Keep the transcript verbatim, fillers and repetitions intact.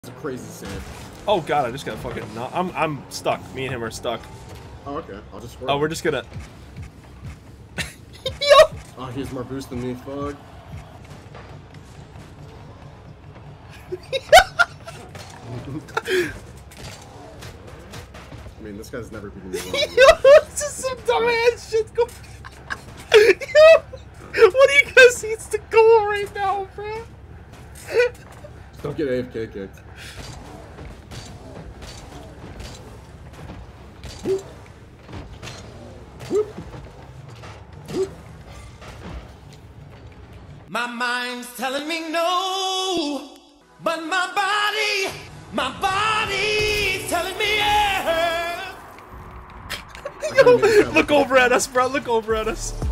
It's a crazy save. Oh god, I just got fucking. No, I'm I'm stuck. Me and him are stuck. Oh, okay. I'll just. Oh, we're just gonna. Yo! Oh, he has more boost than me. Fuck. I mean, this guy's never beaten me. Yo, this is some dumbass shit going. Yo, what do you guys needs to go right now, bro? Don't get A F K kicked. Whoop. Whoop. Whoop. My mind's telling me no, but my body, my body's telling me yeah. Yo, look over at us, bro. Look over at us.